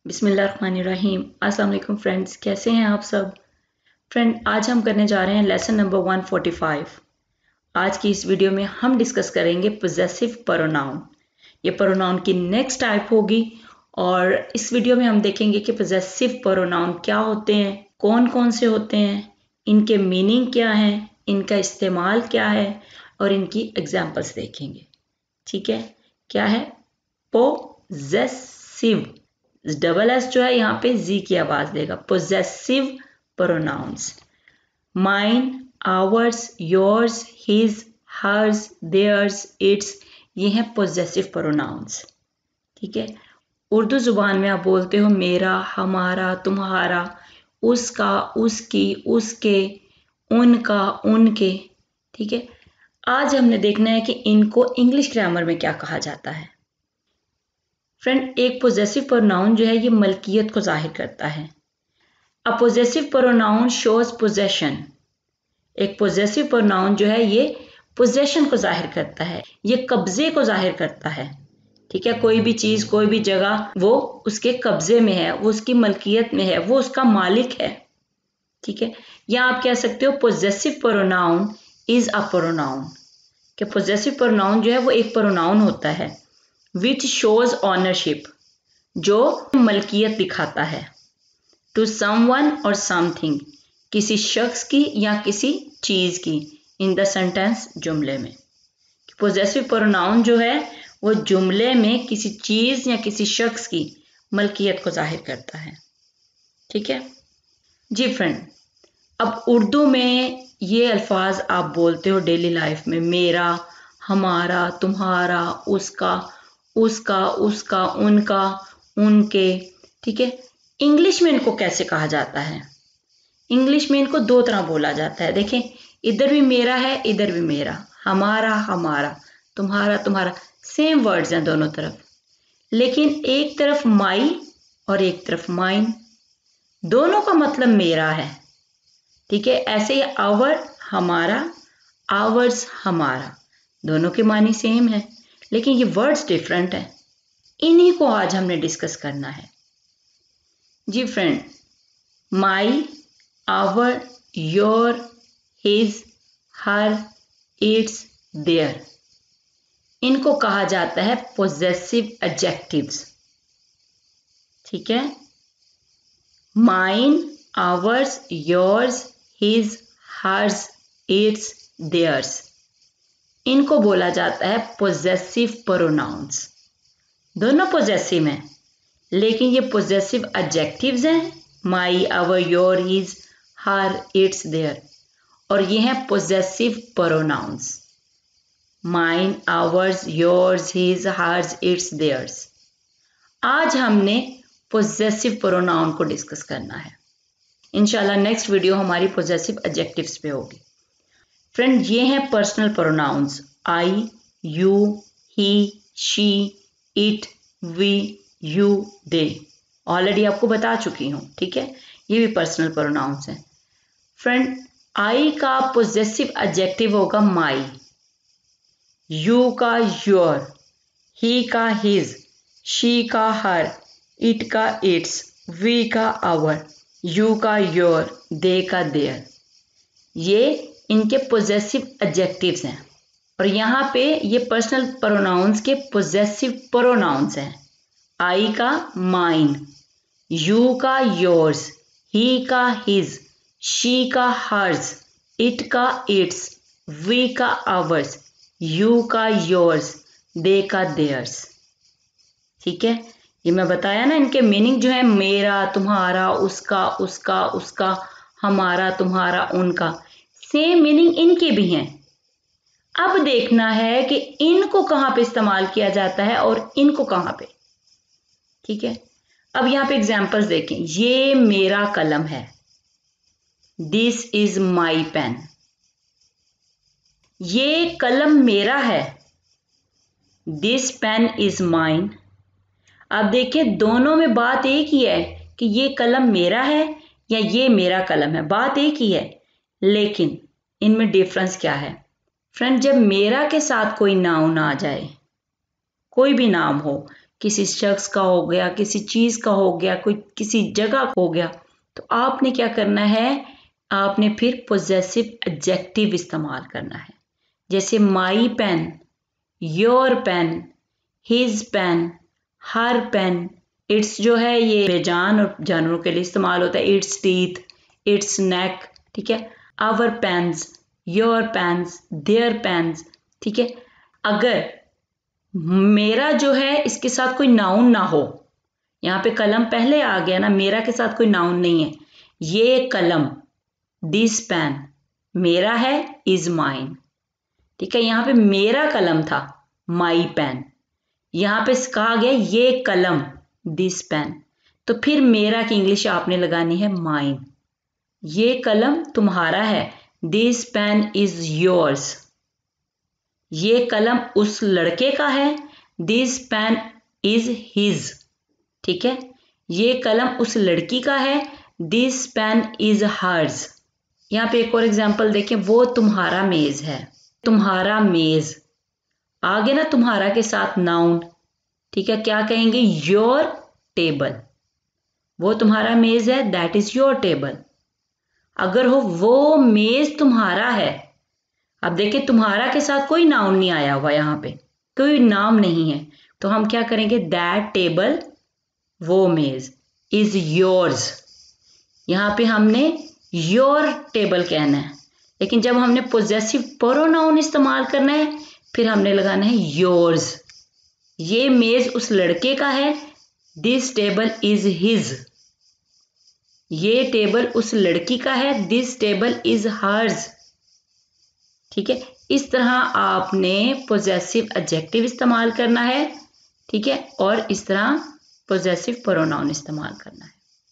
बिस्मिल्लाहिर्रहमानिर्रहीम। अस्सलाम वालेकुम फ्रेंड्स, कैसे हैं आप सब। फ्रेंड, आज हम करने जा रहे हैं लेसन नंबर 145। आज की इस वीडियो में हम डिस्कस करेंगे पोजेसिव प्रोनाउन। ये प्रोनाउन की नेक्स्ट टाइप होगी और इस वीडियो में हम देखेंगे कि पोजेसिव प्रोनाउन क्या होते हैं, कौन कौन से होते हैं, इनके मीनिंग क्या है, इनका इस्तेमाल क्या है और इनकी एग्जाम्पल्स देखेंगे। ठीक है, क्या है पोजेसिव। डबल एस जो है यहाँ पे जी की आवाज देगा। Possessive pronouns mine, ours, yours, his, hers, theirs, its, ये हैं पोजेसिव प्रोनाउंस। ठीक है, उर्दू जुबान में आप बोलते हो मेरा, हमारा, तुम्हारा, उसका, उसकी, उसके, उनका, उनके। ठीक है, आज हमने देखना है कि इनको इंग्लिश ग्रामर में क्या कहा जाता है। फ्रेंड, एक पोजेसिव प्रोनाउन जो है ये मलकियत को जाहिर करता है। A possessive pronoun shows possession. एक पोजेसिव प्रोनाउन जो है ये पोजेशन को जाहिर करता है, ये कब्जे को जाहिर करता है। ठीक है, कोई भी चीज, कोई भी जगह वो उसके कब्जे में है, वो उसकी मलकियत में है, वो उसका मालिक है। ठीक है, या आप कह सकते हो possessive pronoun is a pronoun, कि पोजेसिव प्रोनाउन जो है वो एक प्रोनाउन होता है विच शोज ऑनरशिप, जो मलकियत दिखाता है, टू समवन और समथिंग, किसी शख्स की या किसी चीज की, इन द सेंटेंस, जुमले में। पोजेसिव प्रोनाउन जो है वो जुमले में किसी चीज या किसी शख्स की मलकियत को जाहिर करता है। ठीक है जी फ्रेंड, अब उर्दू में ये अल्फाज आप बोलते हो डेली लाइफ में, मेरा, हमारा, तुम्हारा, उसका, उसका, उसका, उनका, उनके। ठीक है, इंग्लिश में इनको कैसे कहा जाता है। इंग्लिश में इनको दो तरह बोला जाता है। देखें, इधर भी मेरा है, इधर भी मेरा, हमारा, हमारा, तुम्हारा, तुम्हारा, सेम वर्ड्स हैं दोनों तरफ, लेकिन एक तरफ माई और एक तरफ माइन, दोनों का मतलब मेरा है। ठीक है, ऐसे ही आवर, हमारा, आवर्स, हमारा, दोनों के मानी सेम है, लेकिन ये वर्ड्स डिफरेंट है। इन्हीं को आज हमने डिस्कस करना है जी friend. My, our, your, his, her, its, their, इनको कहा जाता है पोजेसिव एडजेक्टिव्स। ठीक है, mine, ours, yours, his, hers, its, theirs, इनको बोला जाता है पोजेसिव प्रोनाउंस। दोनों पोजेसिव हैं, लेकिन ये पोजेसिव एडजेक्टिव्स हैं, my, our, your, his, her, its, their, और ये हैं possessive pronouns, mine, ours, yours, his, hers, its, theirs. आज हमने पोजेसिव प्रोनाउन को डिस्कस करना है। इंशाल्लाह नेक्स्ट वीडियो हमारी पोजेसिव एडजेक्टिव्स पे होगी। फ्रेंड, ये हैं personal pronouns, I, you, he, she, it, we, you, they. Already आपको बता चुकी हूँ। ठीक है, ये भी पर्सनल प्रोनाउंस हैं। फ्रेंड, आई का पोजेसिव एडजेक्टिव होगा माई, यू का योर, ही का हिज, शी का हर, इट का इट्स, वी का आवर, यू का योर, दे का देयर। ये इनके पोजेसिव एडजेक्टिव्स हैं और यहाँ पे ये पर्सनल प्रोनाउंस के पोजेसिव प्रोनाउंस हैं। आई का माइन, यू का योर्स, ही का हिज, शी का हर्स, इट का इट्स, वी का आवर्स, यू का योर्स, दे का देयर्स। ठीक है, ये मैं बताया ना, इनके मीनिंग जो है मेरा, तुम्हारा, उसका, उसका, उसका, हमारा, तुम्हारा, उनका, सेम मीनिंग इनके भी हैं। अब देखना है कि इनको कहां पे इस्तेमाल किया जाता है और इनको कहां पे। ठीक है, अब यहां पे एग्जांपल्स देखें। ये मेरा कलम है, दिस इज माई पेन। ये कलम मेरा है, दिस पेन इज माइन। अब देखें, दोनों में बात एक ही है कि ये कलम मेरा है या ये मेरा कलम है, बात एक ही है, लेकिन इनमें डिफरेंस क्या है। फ्रेंड, जब मेरा के साथ कोई नाउन आ जाए, कोई भी नाम हो किसी शख्स का हो गया, किसी चीज का हो गया, कोई किसी जगह का हो गया, तो आपने क्या करना है, आपने फिर पोजेसिव एडजेक्टिव इस्तेमाल करना है। जैसे my pen, your pen, his pen, her pen. Its जो है ये बेजान और जानवरों के लिए इस्तेमाल होता है, इट्स टीथ, इट्स नेक, ठीक है। Our pens, your pens, their pens, ठीक है। अगर मेरा जो है इसके साथ कोई नाउन ना हो, यहाँ पे कलम पहले आ गया ना, मेरा के साथ कोई नाउन नहीं है, ये कलम, दिस पेन मेरा है, इज माइन, ठीक है। यहाँ पे मेरा कलम था, माई पेन, यहाँ पे कहा गया ये कलम, दिस पेन, तो फिर मेरा की इंग्लिश आपने लगानी है माइन। ये कलम तुम्हारा है, दिस पेन इज योर्स। ये कलम उस लड़के का है, दिस पेन इज हिज, ठीक है। ये कलम उस लड़की का है, दिस पेन इज हर्स। यहाँ पे एक और एग्जाम्पल देखें, वो तुम्हारा मेज है, तुम्हारा मेज, आगे ना तुम्हारा के साथ नाउन, ठीक है, क्या कहेंगे, योर टेबल। वो तुम्हारा मेज है, दैट इज योर टेबल। अगर हो वो मेज तुम्हारा है, अब देखिए तुम्हारा के साथ कोई नाउन नहीं आया हुआ, यहाँ पे कोई नाम नहीं है, तो हम क्या करेंगे, दैट टेबल, वो मेज, इज योर्स। यहाँ पे हमने योर टेबल कहना है, लेकिन जब हमने पोजेसिव प्रोनाउन इस्तेमाल करना है, फिर हमने लगाना है योर्स। ये मेज उस लड़के का है, दिस टेबल इज हिज। ये टेबल उस लड़की का है, दिस टेबल इज हर्स, ठीक है। इस तरह आपने पोजेसिव एडजेक्टिव इस्तेमाल करना है, ठीक है, और इस तरह पोजेसिव प्रोनाउन इस्तेमाल करना है।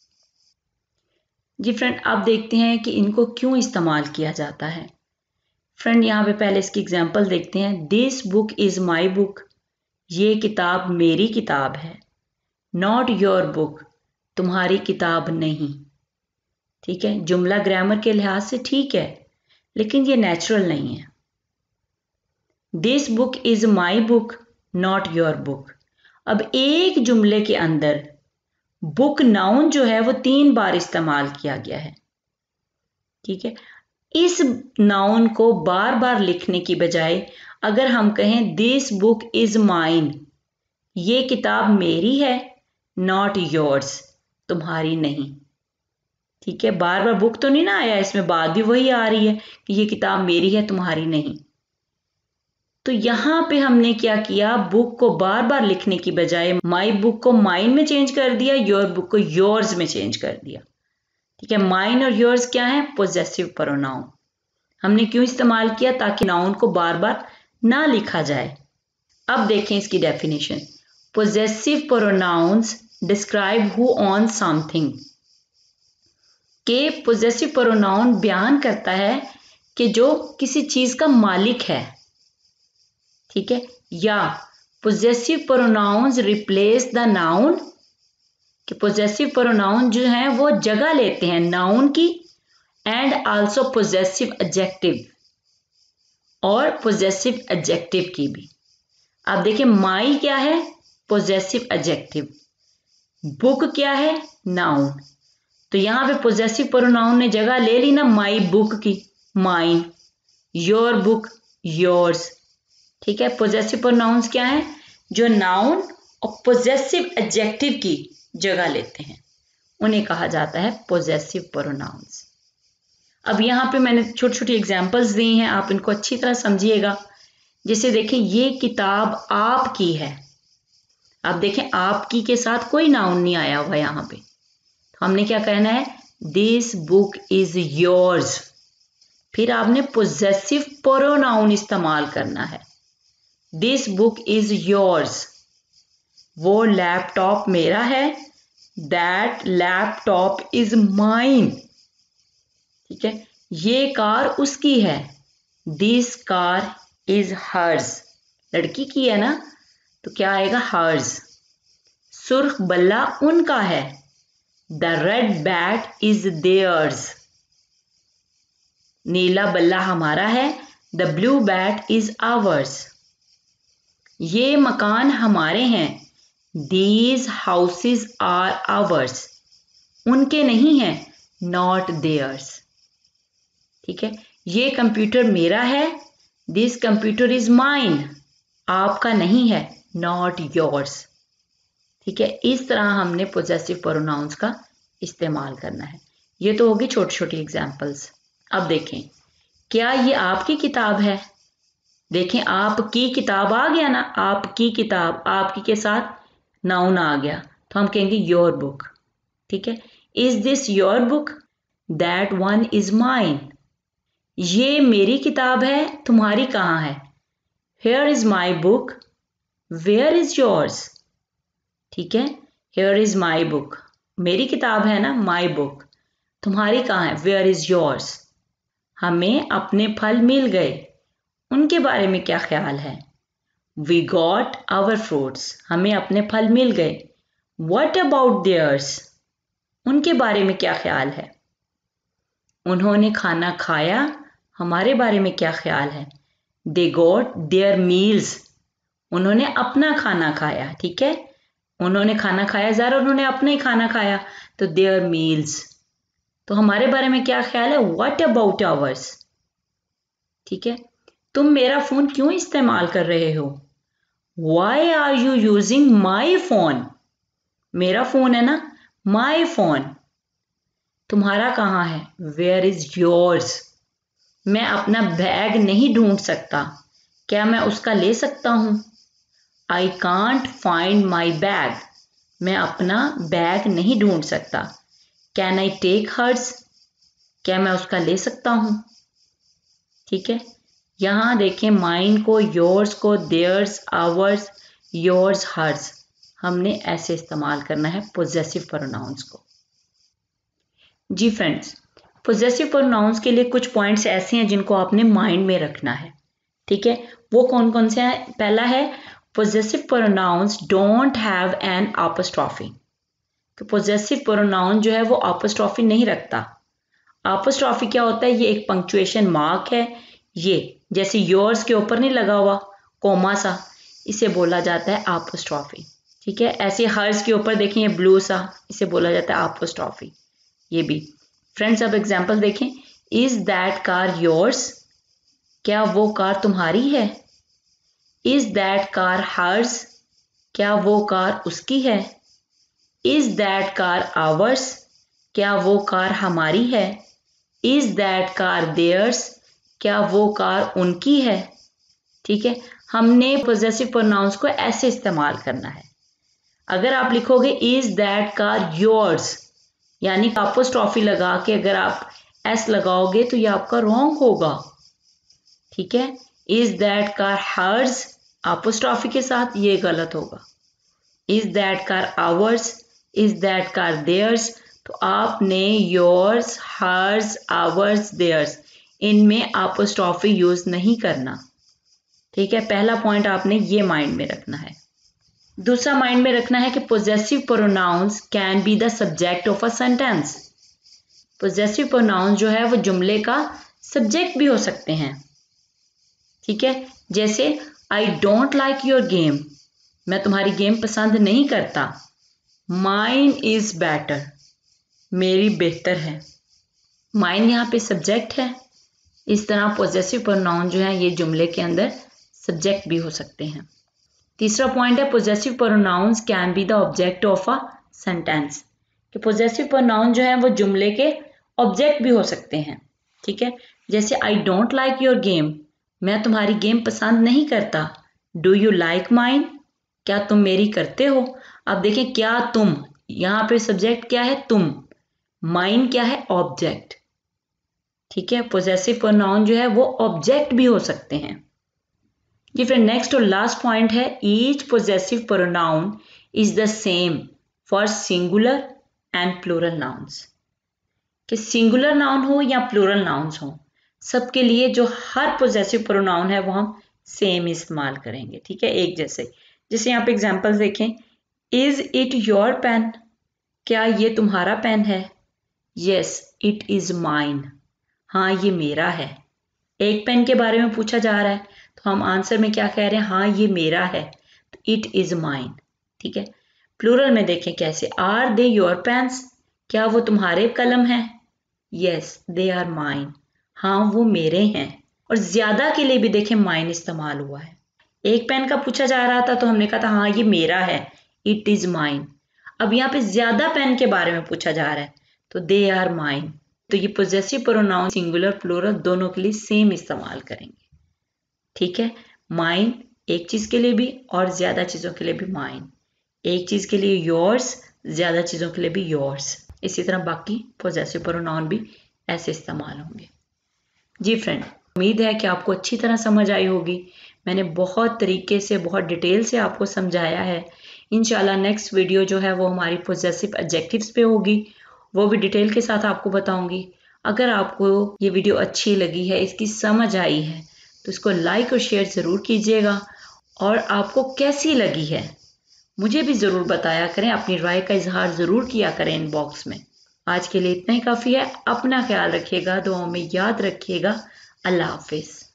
जी फ्रेंड, आप देखते हैं कि इनको क्यों इस्तेमाल किया जाता है। फ्रेंड, यहाँ पे पहले इसकी एग्जांपल देखते हैं। This book is my book, ये किताब मेरी किताब है। नॉट योर बुक, तुम्हारी किताब नहीं, ठीक है। जुमला ग्रामर के लिहाज से ठीक है, लेकिन ये नेचुरल नहीं है। This book is my book, not your book. अब एक जुमले के अंदर बुक नाउन जो है वो 3 बार इस्तेमाल किया गया है, ठीक है। इस नाउन को बार बार लिखने की बजाय अगर हम कहें दिस बुक इज माइन, ये किताब मेरी है, नॉट योर्स, तुम्हारी नहीं, ठीक है। बार बार बुक तो नहीं ना आया, इसमें बात भी वही आ रही है कि ये किताब मेरी है, तुम्हारी नहीं। तो यहां पे हमने क्या किया, बुक को बार बार लिखने की बजाय माई बुक को माइन में चेंज कर दिया, योर बुक को योर्स में चेंज कर दिया, ठीक है। माइन और योर्स क्या है, पोजेसिव प्रोनाउन। हमने क्यों इस्तेमाल किया, ताकि नाउन को बार बार ना लिखा जाए। अब देखें इसकी definition. Possessive pronouns describe who own something, के पोजेसिव प्रोनाउन बयान करता है कि जो किसी चीज का मालिक है, ठीक है। या possessive pronouns replace the noun, कि पोजेसिव प्रोनाउन जो है वो जगह लेते हैं नाउन की, एंड आल्सो पोजेसिव एडजेक्टिव, और पोजेसिव एडजेक्टिव की भी। आप देखिए, माई क्या है, पोजेसिव एडजेक्टिव, बुक क्या है, नाउन। तो यहां पे पोजेसिव प्रोनाउन ने जगह ले ली ना माई बुक की, माइन, योर बुक, योर्स, ठीक है। पोजेसिव प्रोनाउंस क्या है, जो नाउन और पोजेसिव एडजेक्टिव की जगह लेते हैं, उन्हें कहा जाता है पोजेसिव प्रोनाउंस। अब यहाँ पे मैंने छोटी छोटी एग्जांपल्स दी हैं, आप इनको अच्छी तरह समझिएगा। जैसे देखें, ये किताब आपकी है। अब देखें, आपकी के साथ कोई नाउन नहीं आया हुआ यहाँ पे, तो हमने क्या कहना है, दिस बुक इज योर्स। फिर आपने पोजेसिव प्रोनाउन इस्तेमाल करना है, दिस बुक इज योर्स। वो लैपटॉप मेरा है, दैट लैपटॉप इज माइन, ठीक है। ये कार उसकी है, दिस कार इज हर्स, लड़की की है ना, तो क्या आएगा, हर्स। सुर्ख बल्ला उनका है, the red bat is theirs. नीला बल्ला हमारा है, the blue bat is ours. ये मकान हमारे हैं, दीज हाउसेज आर आवर्स, उनके नहीं है, नॉट देयर्स। ठीक है, ये कंप्यूटर मेरा है, दिस कंप्यूटर इज माइन, आपका नहीं है, नॉट योर्स। ठीक है, इस तरह हमने पोजेसिव प्रोनाउंस का इस्तेमाल करना है। ये तो होगी छोटी छोटी एग्जाम्पल्स। अब देखें, क्या ये आपकी किताब है? देखें, आपकी किताब आ गया ना, आपकी किताब, आपकी के साथ नाउन आ गया, तो हम कहेंगे योर बुक। ठीक है, is this your book? That one is mine. ये मेरी किताब है, तुम्हारी कहाँ है? Here is my book, where is yours? ठीक है, हेयर इज माई बुक, मेरी किताब है ना, माई बुक, तुम्हारी कहाँ है? Where is yours? हमें अपने फल मिल गए, उनके बारे में क्या ख्याल है? वी गॉट आवर फ्रूट्स, हमें अपने फल मिल गए। What about theirs? उनके बारे में क्या ख्याल है? उन्होंने खाना खाया, हमारे बारे में क्या ख्याल है? दे गॉट देयर मील्स, उन्होंने अपना खाना खाया। ठीक है, उन्होंने खाना खाया, ज़रा उन्होंने अपना ही खाना खाया, तो देयर मील्स। तो हमारे बारे में क्या ख्याल है? What about ours? ठीक है, तुम मेरा फोन क्यों इस्तेमाल कर रहे हो? Why are you using my phone? मेरा फोन है ना, माई फोन। तुम्हारा कहाँ है? Where is yours? मैं अपना बैग नहीं ढूंढ सकता, क्या मैं उसका ले सकता हूं? I can't find my bag, मैं अपना बैग नहीं ढूंढ सकता। Can I take hers? क्या मैं उसका ले सकता हूं? ठीक है, यहां देखें, माइन को, योर्स को, देयर्स, आवर्स, योर्स, हर्स, हमने ऐसे इस्तेमाल करना है पोजेसिव प्रोनाउंस को। जी फ्रेंड्स, पोजेसिव प्रोनाउंस के लिए कुछ पॉइंट्स ऐसे हैं जिनको आपने माइंड में रखना है। ठीक है, वो कौन कौन से हैं? पहला है, possessive pronouns don't have an apostrophe. तो पोजेसिव प्रोनाउन जो है वो अपोस्ट्रोफी नहीं रखता। अपोस्ट्रोफी क्या होता है? ये एक पंक्चुएशन मार्क है, ये जैसे योर्स के ऊपर नहीं लगा हुआ कोमा सा, इसे बोला जाता है अपोस्ट्रोफी। ठीक है, ऐसे हर्स के ऊपर देखें ये ब्लू सा, इसे बोला जाता है अपोस्ट्रोफी। ये भी फ्रेंड्स, अब एग्जांपल देखें, इज दैट कार योर्स? क्या वो कार तुम्हारी है? Is that car hers? क्या वो कार उसकी है? Is that car ours? क्या वो कार हमारी है? Is that car theirs? क्या वो कार उनकी है? ठीक है, हमने पोजेसिव प्रोनाउंस को ऐसे इस्तेमाल करना है। अगर आप लिखोगे इज दैट कार योर्स, यानी अपोस्ट्रोफी लगा के अगर आप एस लगाओगे तो ये आपका रॉन्ग होगा। ठीक है, is that car hers apostrophe के साथ, ये गलत होगा। Is that car ours, is that car theirs, तो आपने योर्स, हर्स, आवर्स, देयर्स, इनमें अपोस्ट्रोफी यूज नहीं करना। ठीक है, पहला पॉइंट आपने ये माइंड में रखना है। दूसरा माइंड में रखना है कि possessive pronouns can be the subject of a sentence. Possessive pronouns जो है वो जुमले का सब्जेक्ट भी हो सकते हैं। ठीक है, जैसे I don't like your game, मैं तुम्हारी गेम पसंद नहीं करता। माइन इज बेटर, मेरी बेहतर है। माइन यहाँ पे सब्जेक्ट है। इस तरह पोजेसिव प्रोनाउन जो है ये जुमले के अंदर सब्जेक्ट भी हो सकते हैं। तीसरा पॉइंट है, possessive pronouns can be the object of a sentence. कि पोजेसिव प्रोनाउन जो है वो जुमले के ऑब्जेक्ट भी हो सकते हैं। ठीक है, जैसे I don't like your game, मैं तुम्हारी गेम पसंद नहीं करता। Do you like mine? क्या तुम मेरी करते हो? अब देखें, क्या तुम, यहाँ पे सब्जेक्ट क्या है? तुम। माइन क्या है? ऑब्जेक्ट। ठीक है, पोजेसिव प्रोनाउन जो है वो ऑब्जेक्ट भी हो सकते हैं। ये फिर नेक्स्ट और लास्ट पॉइंट है, each possessive pronoun is the same for singular and plural nouns. कि सिंगुलर नाउन हो या प्लूरल नाउन्स हो, सबके लिए जो हर पोजेसिव प्रोनाउन है वो हम सेम इस्तेमाल करेंगे। ठीक है, एक जैसे। जैसे यहाँ पे एग्जांपल देखें, इज इट योर पेन? क्या ये तुम्हारा पेन है? यस इट इज माइन, हाँ ये मेरा है। एक पेन के बारे में पूछा जा रहा है तो हम आंसर में क्या कह रहे हैं? हाँ ये मेरा है, तो इट इज माइन। ठीक है, प्लूरल में देखें कैसे, आर दे योर पेन्स, क्या वो तुम्हारे कलम हैं? यस दे आर माइन, हाँ वो मेरे हैं। और ज्यादा के लिए भी देखें माइन इस्तेमाल हुआ है। एक पेन का पूछा जा रहा था तो हमने कहा था हाँ ये मेरा है, इट इज माइन। अब यहाँ पे ज्यादा पेन के बारे में पूछा जा रहा है तो दे आर माइन। तो ये पोजेसिव प्रोनाउन सिंगुलर प्लूरल दोनों के लिए सेम इस्तेमाल करेंगे। ठीक है, माइन एक चीज के लिए भी और ज्यादा चीजों के लिए भी माइन, एक चीज के लिए योर्स, ज्यादा चीजों के लिए भी योर्स। इसी तरह बाकी पोजेसिव प्रोनाउन भी ऐसे इस्तेमाल होंगे। जी फ्रेंड, उम्मीद है कि आपको अच्छी तरह समझ आई होगी। मैंने बहुत तरीके से, बहुत डिटेल से आपको समझाया है। इंशाल्लाह नेक्स्ट वीडियो जो है वो हमारी पोजेसिव एडजेक्टिव्स पे होगी, वो भी डिटेल के साथ आपको बताऊंगी। अगर आपको ये वीडियो अच्छी लगी है, इसकी समझ आई है, तो इसको लाइक और शेयर ज़रूर कीजिएगा। और आपको कैसी लगी है मुझे भी ज़रूर बताया करें, अपनी राय का इजहार ज़रूर किया करें इनबॉक्स में। आज के लिए इतना ही काफ़ी है। अपना ख्याल रखिएगा, दुआओं में याद रखिएगा। अल्लाह हाफिज़।